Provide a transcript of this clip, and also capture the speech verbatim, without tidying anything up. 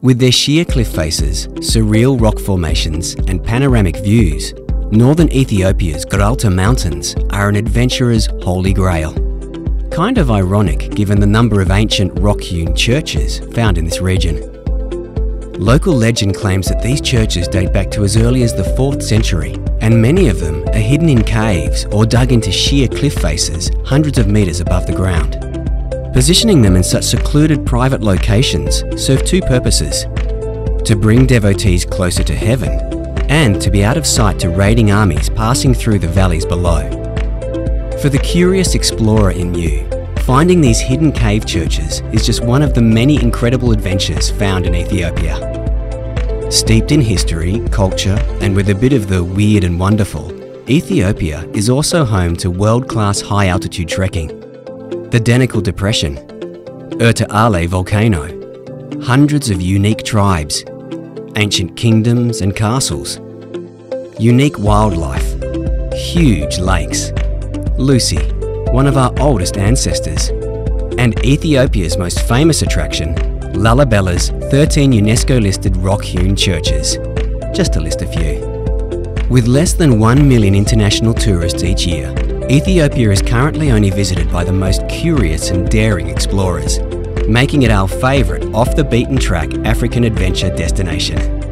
With their sheer cliff faces, surreal rock formations and panoramic views, northern Ethiopia's Guralta Mountains are an adventurer's holy grail. Kind of ironic given the number of ancient rock-hewn churches found in this region. Local legend claims that these churches date back to as early as the fourth century, and many of them are hidden in caves or dug into sheer cliff faces hundreds of metres above the ground. Positioning them in such secluded private locations serve two purposes: to bring devotees closer to heaven, and to be out of sight to raiding armies passing through the valleys below. For the curious explorer in you, finding these hidden cave churches is just one of the many incredible adventures found in Ethiopia. Steeped in history, culture, and with a bit of the weird and wonderful, Ethiopia is also home to world-class high-altitude trekking. The Denical Depression, Erta Ale volcano, hundreds of unique tribes, ancient kingdoms and castles, unique wildlife, huge lakes, Lucy, one of our oldest ancestors, and Ethiopia's most famous attraction, Lallabella's thirteen UNESCO-listed rock-hewn churches, just to list a few. With less than one million international tourists each year, Ethiopia is currently only visited by the most curious and daring explorers, making it our favourite off-the-beaten-track African adventure destination.